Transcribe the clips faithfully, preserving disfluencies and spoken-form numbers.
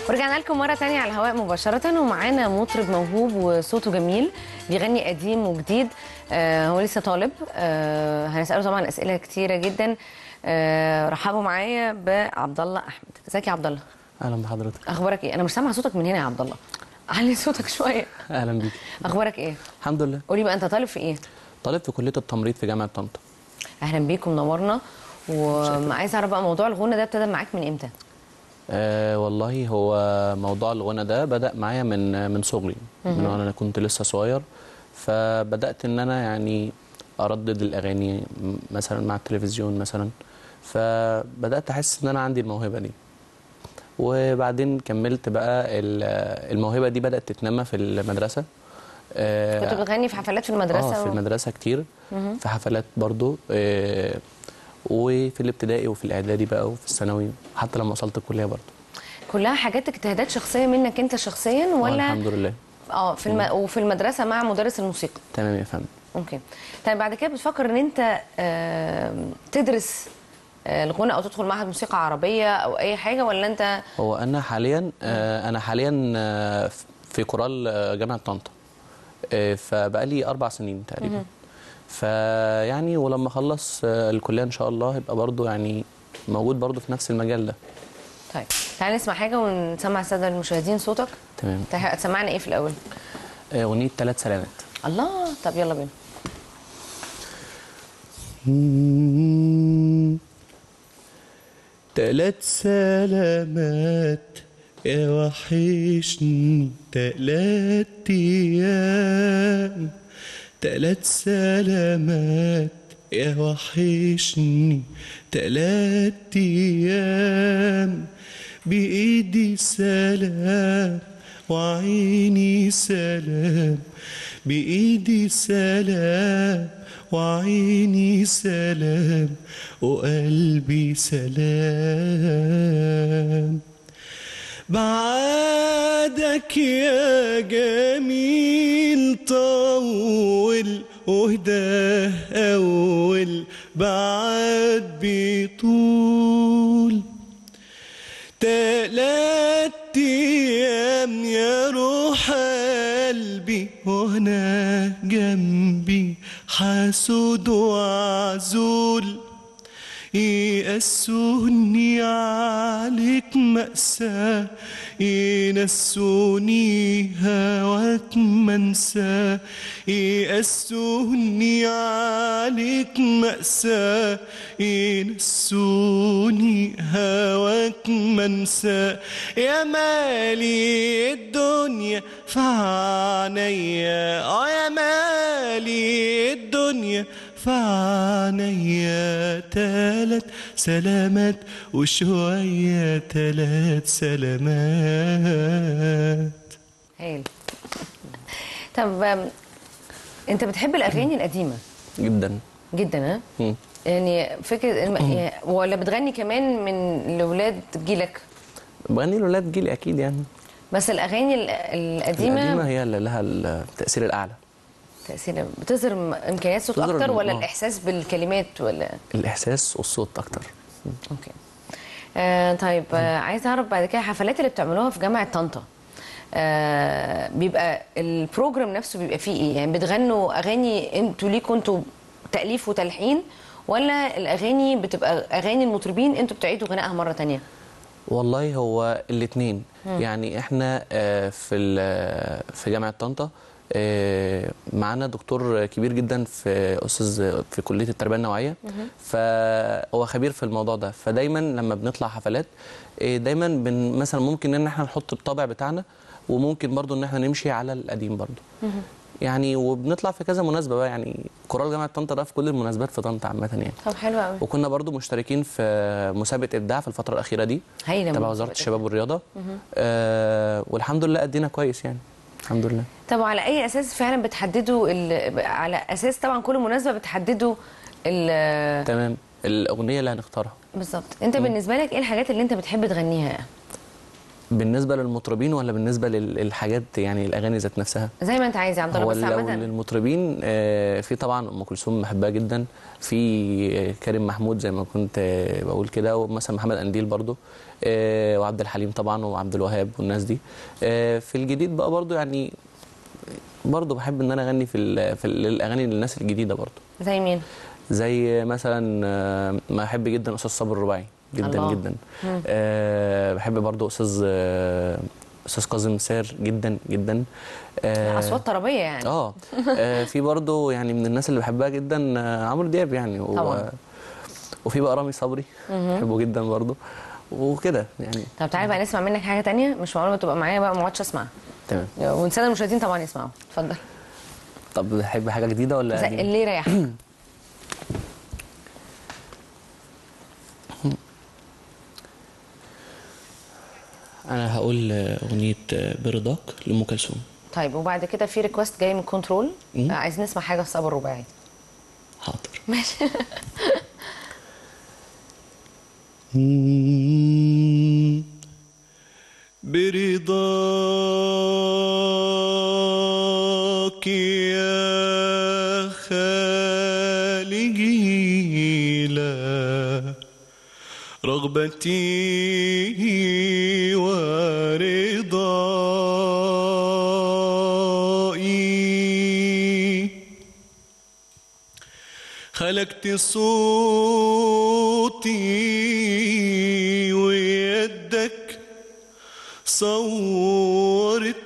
ورجعنا لكم مرة تانية على الهواء مباشرة، ومعانا مطرب موهوب وصوته جميل بيغني قديم وجديد. آه هو لسه طالب. آه هنسأله طبعا أسئلة كتيرة جدا. آه رحبوا معايا بعبد الله أحمد. ازيك يا عبد الله؟ اهلا بحضرتك. أخبارك إيه؟ أنا مش سامعة صوتك من هنا يا عبد الله، علي صوتك شوية. اهلا بيك. أخبارك إيه؟ الحمد لله. قولي بقى، أنت طالب في إيه؟ طالب في كلية التمريض في جامعة طنطا. أهلا بيكم، منورنا. وعايز أعرف بقى موضوع الغنى ده ابتدى معاك من إمتى؟ آه والله هو موضوع الغنى ده بدأ معايا من من صغري، من وانا كنت لسه صغير. فبدأت ان انا يعني اردد الاغاني مثلا مع التلفزيون مثلا، فبدأت احس ان انا عندي الموهبة دي. وبعدين كملت بقى الموهبة دي بدأت تتنمى في المدرسة. آه كنت بتغني في حفلات في المدرسة؟ اه في المدرسة كتير. مه. في حفلات برضو، آه وفي الابتدائي وفي الاعدادي بقى وفي الثانوي، حتى لما وصلت الكليه برضه. كلها حاجات اجتهادات شخصيه منك انت شخصيا ولا؟ اه الحمد لله. اه في الم... وفي المدرسه مع مدرس الموسيقى؟ تمام يا فندم. اوكي. طيب بعد كده بتفكر ان انت آه تدرس آه الغنى او تدخل معهد موسيقى عربيه او اي حاجه، ولا انت؟ هو انا حاليا آه انا حاليا آه في كورال آه جامعه طنطا، آه فبقالي اربع سنين تقريبا. فيعني ولما اخلص آه الكليه ان شاء الله هيبقى برضه يعني موجود برضه في نفس المجال ده. طيب تعالى نسمع حاجه ونسمع الساده المشاهدين صوتك. تمام. هتسمعنا ايه في الاول؟ اغنيه ثلاث سلامات. الله، طب يلا بينا. تلات سلامات يا وحشني تلات ايام، تلات سلامات يا وحشني تلات ايام، بايدي سلام وعيني سلام، بايدي سلام وعيني سلام وقلبي سلام. بعدك يا جميل طول وهداه أول، بعد بيطول تلات أيام يا روح قلبي، وأنا جنبي حاسود وعزول، يقسوني عليك مأساة، ينسوني هواك منسى، يقسوني عليك مأساة، ينسوني هواك منسى. يا مالي الدنيا في عينيا، اه يا مالي الدنيا في عينيا، تلات سلامات وشوية تلات سلامات. هايل. طب انت بتحب الاغاني القديمه؟ جدا جدا. ها؟ مم. يعني فكره ولا بتغني كمان من لاولاد جيلك؟ بغني لاولاد جيلي اكيد يعني، بس الاغاني القديمه القديمه هي اللي لها التاثير الاعلى. تأثير بتظهر امكانيات صوت اكتر ولا آه. الاحساس بالكلمات ولا الاحساس والصوت اكتر؟ اوكي. آه طيب آه عايز اعرف بعد كده الحفلات اللي بتعملوها في جامعه طنطا، آه بيبقى البروجرام نفسه بيبقى فيه ايه؟ يعني بتغنوا اغاني انتوا ليكوا انتوا تاليف وتلحين، ولا الاغاني بتبقى اغاني المطربين انتوا بتعيدوا غنائها مره ثانيه؟ والله هو الاثنين. يعني احنا في في جامعه طنطا معانا دكتور كبير جدا في استاذ في كليه التربيه النوعيه، فهو خبير في الموضوع ده. فدايما لما بنطلع حفلات دايما بن مثلا ممكن ان احنا نحط الطابع بتاعنا، وممكن برضو ان احنا نمشي على القديم برضو. يعني وبنطلع في كذا مناسبه بقى، يعني كورال جامعه طنطا ده في كل المناسبات في طنطا عامه يعني. طب حلو قوي. وكنا برضو مشتركين في مسابقه ابداع في الفتره الاخيره دي تبع وزاره الشباب والرياضه. آه والحمد لله ادينا كويس يعني، الحمد لله. طب على اي اساس فعلا بتحددوا على اساس طبعا كل مناسبه بتحددوا ال تمام الاغنيه اللي هنختارها بالظبط؟ انت م. بالنسبه لك ايه الحاجات اللي انت بتحب تغنيها؟ بالنسبه للمطربين ولا بالنسبه لل- للحاجات يعني الاغاني ذات نفسها؟ زي ما انت عايز يا عبد الله، هو بس لو عامه. للمطربين آه، في طبعا ام كلثوم بحبها جدا، في آه، كريم محمود زي ما كنت آه، بقول كده، ومثلا محمد قنديل برضو، آه، وعبد الحليم طبعا وعبد الوهاب والناس دي. آه، في الجديد بقى برضو يعني برضو بحب ان انا اغني في ال- في ال- الاغاني للناس الجديده برضو، زي مين؟ زي مثلا آه، ما احب جدا استاذ صابر الرباعي جدا الله. جدا. أه بحب برضو استاذ آه، استاذ كاظم ساهر جدا جدا. آه، اصوات طربيه يعني. اه آه، في برضو يعني من الناس اللي بحبها جدا آه، عمرو دياب يعني و... طبعا. وفي بقى رامي صبري بحبه جدا برضو وكده يعني. طب تعالى بقى نسمع منك حاجه تانية، مش معقول تبقى معايا بقى ما اقعدش اسمع، تمام. والساده المشاهدين طبعا يسمعوا. اتفضل. طب بحب حاجه جديده ولا زي قديمة؟ اللي يريحك. انا هقول اغنيه برضاك لام كلثوم. طيب وبعد كده في ريكوست جاي من كنترول، مم. عايزين نسمع حاجه في صابر الرباعي. حاضر. ماشي. برضاك يا خالقي لا رغبتي ورضائي خلقت صوتي ويدك صورت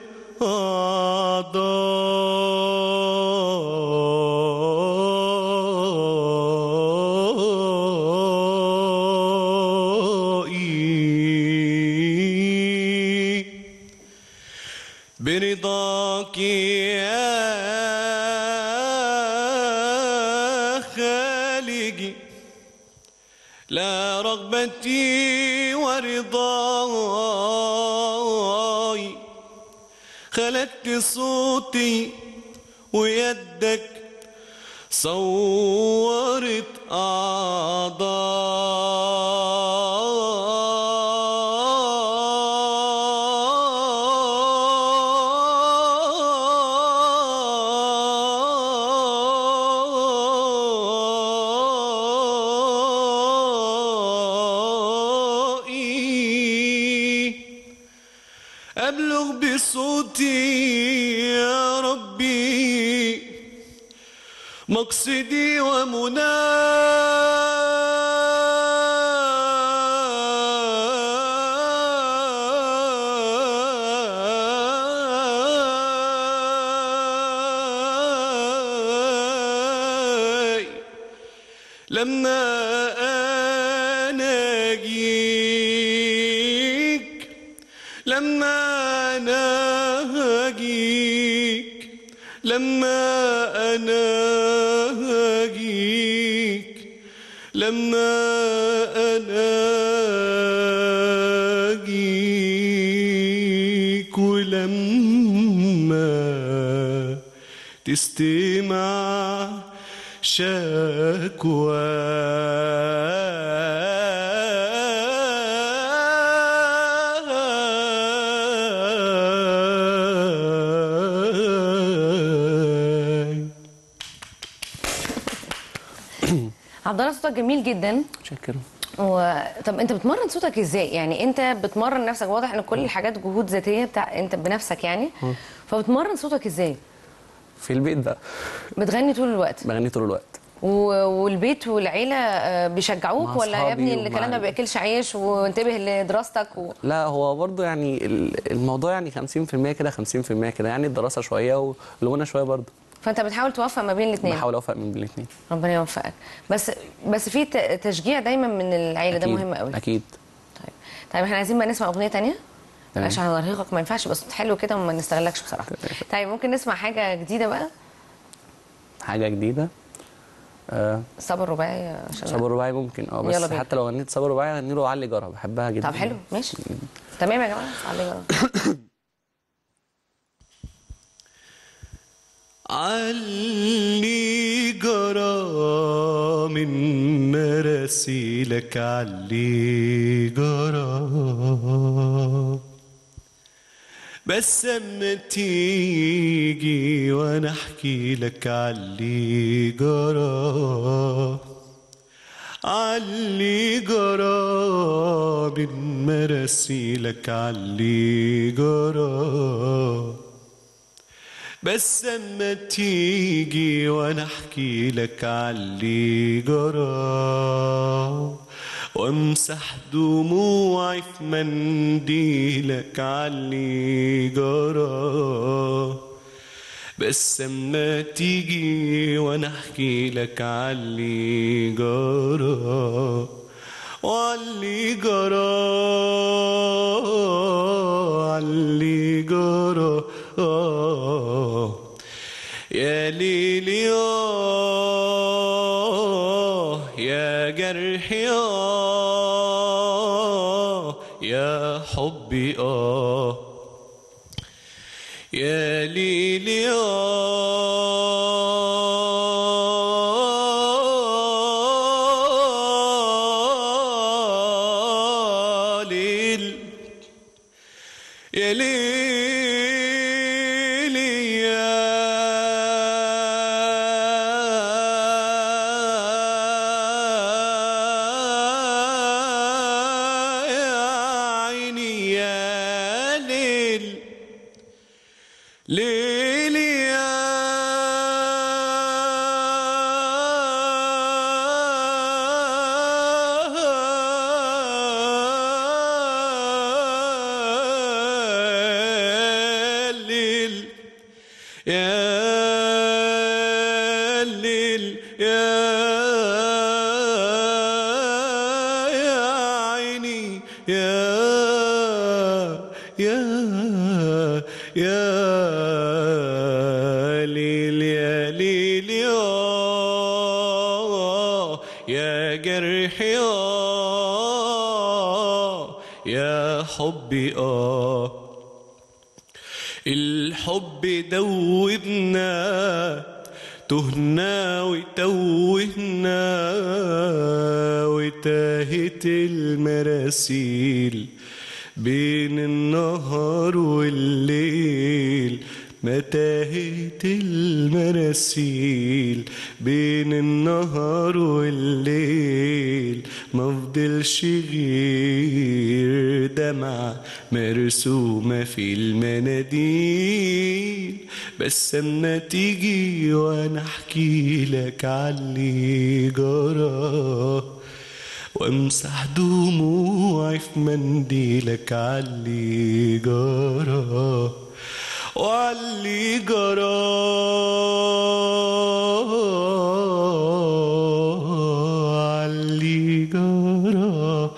أعضائي برضاك يا خالقي لا رغبتي ورضاي خلقت صوتي ويدك صورت أعضائي أبلغ بصوتي يا ربي مقصدي ومناي لما أناجيك لما أناجيك لما أناجيك لما أناجيك ولما تستمع شكواي. عبد الله صوتك جميل جدا. شكرا. و... طب انت بتمرن صوتك ازاي؟ يعني انت بتمرن نفسك، واضح ان كل الحاجات جهود ذاتيه بتاع انت بنفسك يعني، فبتمرن صوتك ازاي؟ في البيت بقى بتغني طول الوقت بغني طول الوقت. و... والبيت والعيله آه، بيشجعوك، مع ولا يا أصحابي ابني اللي ومع كلام ما ال- بياكلش عيش وانتبه لدراستك و... لا هو برضه يعني ال- الموضوع يعني خمسين في المية كده خمسين في المية كده، يعني الدراسه شويه والغنى شويه برضه. فانت بتحاول توفق ما بين الاثنين. بحاول اوفق من الاثنين. ربنا يوفقك. بس بس في ت- تشجيع دايما من العيله، ده مهم قوي. اكيد. طيب طيب احنا عايزين بقى نسمع اغنيه تانية تمام. عشان هنرهقك، ما ينفعش بس حلو كده وما نستغلكش بصراحه. طيب ممكن نسمع حاجه جديده بقى؟ حاجه جديده. آه صابر رباعي عشان صابر رباعي ممكن اه يلا بس بينا. حتى لو غنيت صابر رباعي غني له علي جرى، بحبها جدا. طب حلو ماشي. تمام يا جماعه، علي جرى. علي جرى من مراسيلك علي جرى بس اما تيجي وانا احكي لك عاللي جرى، عاللي جرى من مراسيلك عاللي جرى. بس اما تيجي وانا احكي لك عاللي جرى، وامسح دموعي في منديلك عاللي جرى. بس اما تيجي وانا احكي لك عاللي جرى، وعاللي جرى، عاللي جرى. يا ليلي آه يا جرحي آه يا حبي آه يا ليلي آه ليل يا ليلي يا عيني يا ليل ليلي يا ليل يا ليل يا يا عيني يا يا يا ليل يا ليل يا يا جرحي آه يا حبي آه. الحب دوبنا تهنا وتوهنا وتاهت المراسيل بين النهار والليل. متاهت المراسيل بين النهار والليل، مفضلش غير دمعة مرسومة في المناديل. بس اما تيجي وانا احكي لك عاللي جرى، وامسح دموعي في منديلك عاللي جرى، وعاللي جرى، عاللي جرى.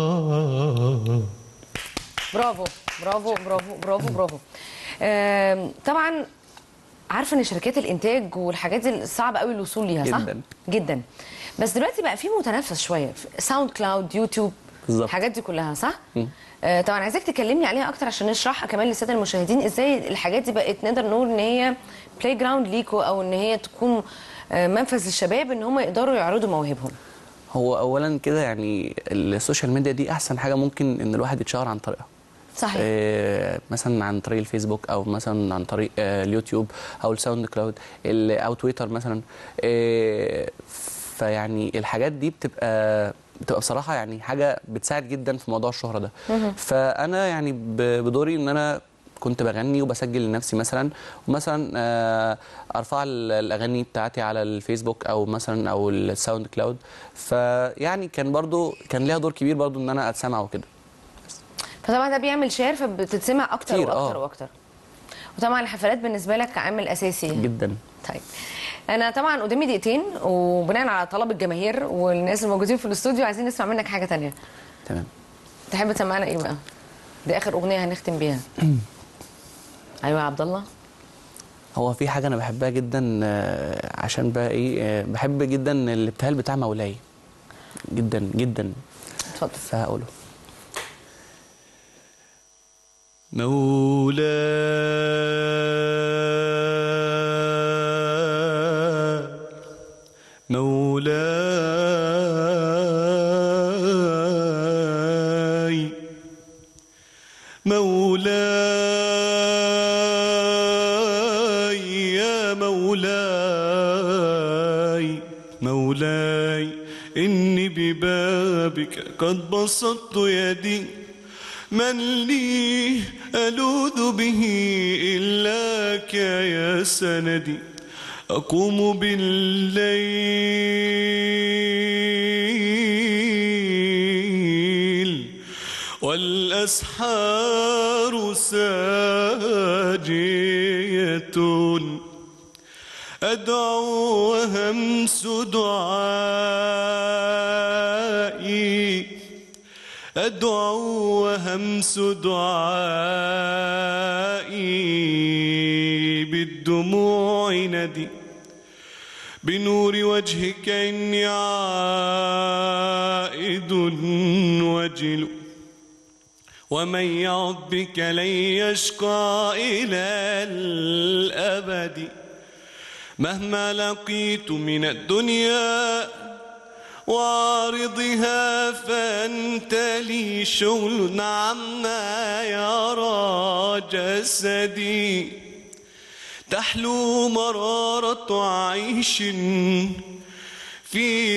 برافو برافو برافو برافو برافو. آم، طبعا عارفه ان شركات الانتاج والحاجات دي صعب قوي الوصول ليها، صح؟ جداً. جدا. بس دلوقتي بقى في متنفس شويه، ساوند كلاود، يوتيوب، بالظبط. الحاجات دي كلها، صح؟ آه طبعا عايزاك تكلمني عليها اكتر عشان نشرحها كمان للساده المشاهدين، ازاي الحاجات دي بقت نقدر نقول ان هي بلاي جراوند ليكوا، او ان هي تكون آه منفذ للشباب ان هم يقدروا يعرضوا مواهبهم. هو اولا كده يعني السوشيال ميديا دي احسن حاجه ممكن ان الواحد يتشهر عن طريقها. صحيح. آه مثلا عن طريق الفيسبوك، او مثلا عن طريق آه اليوتيوب، او الساوند كلاود، او تويتر مثلا. آه فيعني الحاجات دي بتبقى بتبقى بصراحه يعني حاجه بتساعد جدا في موضوع الشهره ده. فانا يعني بدوري ان انا كنت بغني وبسجل لنفسي مثلا، ومثلا آه ارفع الاغاني بتاعتي على الفيسبوك او مثلا او الساوند كلاود. فيعني كان برضو كان ليها دور كبير برضو ان انا اتسمع وكده. فطبعا ده بيعمل شير فبتتسمع اكتر كتير، واكتر آه. واكتر. وطبعا الحفلات بالنسبه لك عامل اساسي جدا. طيب انا طبعا قدامي دقيقتين، وبناء على طلب الجماهير والناس الموجودين في الاستوديو عايزين نسمع منك حاجه تانية. تمام. تحب تسمعنا ايه بقى؟ دي اخر اغنيه هنختم بيها. ايوه يا عبد الله. هو في حاجه انا بحبها جدا، آه، عشان بقى ايه، آه، بحب جدا الابتهال بتاع مولاي جدا جدا. اتفضل. فهقوله. مولاي مولاي مولاي قد بسطت يدي من لي ألوذ به إلاك يا سندي أقوم بالليل والأسحار ساجية أدعو وهمس دعائي أدعو وهمس دعائي بالدموع ندي بنور وجهك إني عائد وجل ومن يعد بك لن يشقى إلى الأبد مهما لقيت من الدنيا وعارضها فأنت لي شغل عما يرى جسدي تحلو مرارة عيش في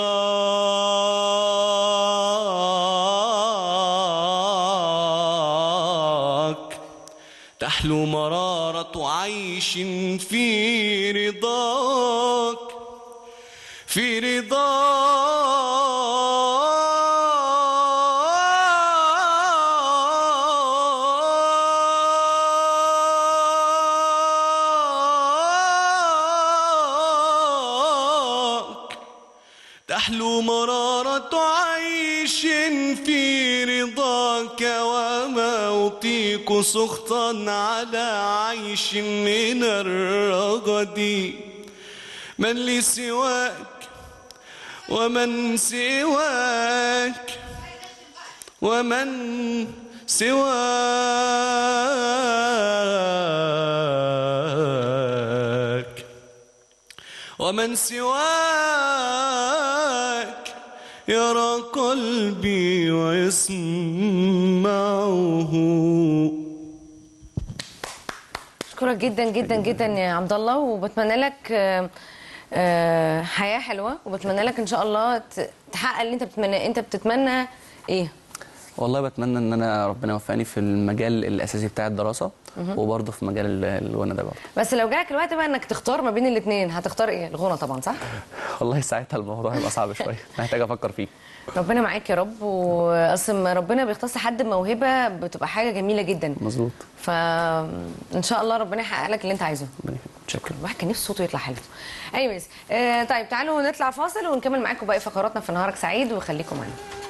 رضاك تحلو مرارة عيش في رضاك في رضاك تحلو مرارة عيش في رضاك وما أطيق سخطا على عيش من الرغد من لي سواك ومن سواك ومن سواك ومن سواك يرى قلبي ويسمعه. أشكرك جدا جدا جدا يا عبد الله، وبتمنى لك آه، آه، حياة حلوة، وبتمنى لك إن شاء الله ت- تحقق اللي أنت بتتمنى. أنت بتتمنى إيه؟ والله بتمنى ان انا ربنا يوفقني في المجال الاساسي بتاع الدراسه وبرضه في مجال ال- الغنى ده برضه. بس لو جالك الوقت بقى إنك تختار ما بين الاتنين، هتختار إيه؟ الغنى طبعا، صح؟ والله ساعتها الموضوع هيبقى صعب شويه، محتاج افكر فيه. ربنا معاك يا رب، واصل ربنا بيختص حد بموهبه بتبقى حاجه جميله جدا، مظبوط. فان شاء الله ربنا يحقق لك اللي انت عايزه. شكرا. الواحد كان نفسه صوته يطلع حلو. ايوه آه طيب تعالوا نطلع فاصل ونكمل معاكم باقي فقراتنا في نهارك سعيد، وخليكم معانا.